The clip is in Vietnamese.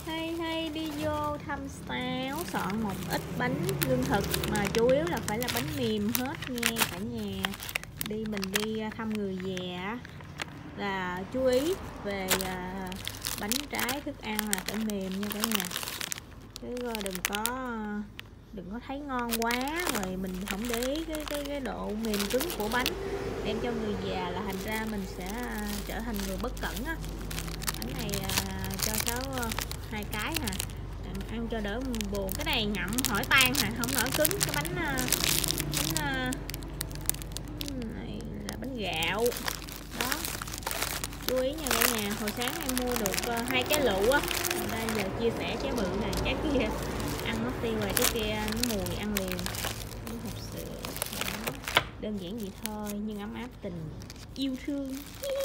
Hay đi vô thăm Táo soạn một ít bánh lương thực mà chủ yếu là phải là bánh mềm hết nha cả nhà. Mình đi thăm người già là chú ý về bánh trái thức ăn là phải mềm nha cả nhà, chứ đừng có thấy ngon quá rồi mình không để ý cái độ mềm cứng của bánh, đem cho người già là thành ra mình sẽ trở thành người bất cẩn á. Bánh này cho cháu 2 cái hả, ăn cho đỡ buồn. Cái này ngậm hỏi tan hả, không nổi cứng. Cái bánh này là bánh gạo đó, chú ý nha cả nhà. Hồi sáng em mua được 2 trái lựu á, đây giờ chia sẻ trái bự này, trái kia ăn mất tiêu rồi, trái kia nó mùi ăn liền. Hộp sữa đó. Đơn giản vậy thôi nhưng ấm áp tình yêu thương.